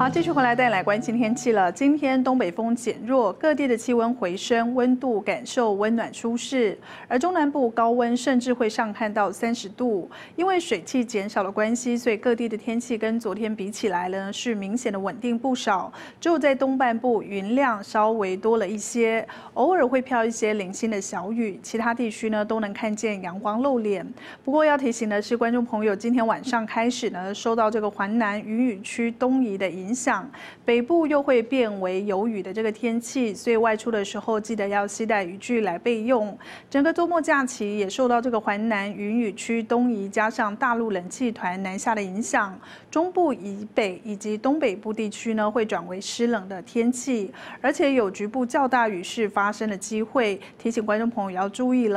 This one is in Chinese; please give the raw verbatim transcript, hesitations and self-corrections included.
好，继续回来带来关心天气了。今天东北风减弱，各地的气温回升，温度感受温暖舒适。而中南部高温甚至会上看到三十度，因为水汽减少的关系，所以各地的天气跟昨天比起来呢，是明显的稳定不少。只有在东半部云量稍微多了一些，偶尔会飘一些零星的小雨，其他地区呢都能看见阳光露脸。不过要提醒的是，观众朋友，今天晚上开始呢，受到这个环南云雨区东移的影响，北部又会变为有雨的这个天气，所以外出的时候记得要携带雨具来备用。整个周末假期也受到这个环南云雨区东移，加上大陆冷气团南下的影响，中部以北以及东北部地区呢会转为湿冷的天气，而且有局部较大雨势发生的机会，提醒观众朋友要注意了。